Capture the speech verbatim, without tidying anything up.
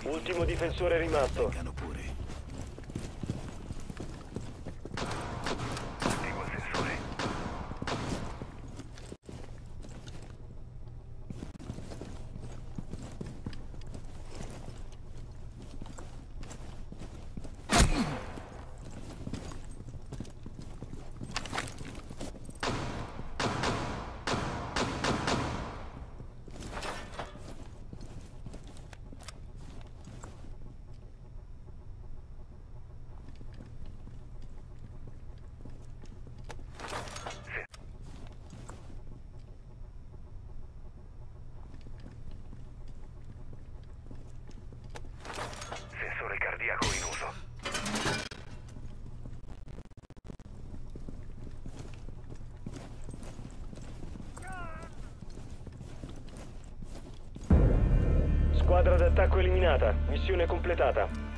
Ultimo difensore rimasto. Vengano pure. Attivo il sensore. Sensore cardiaco in uso. Squadra d'attacco eliminata. Missione completata.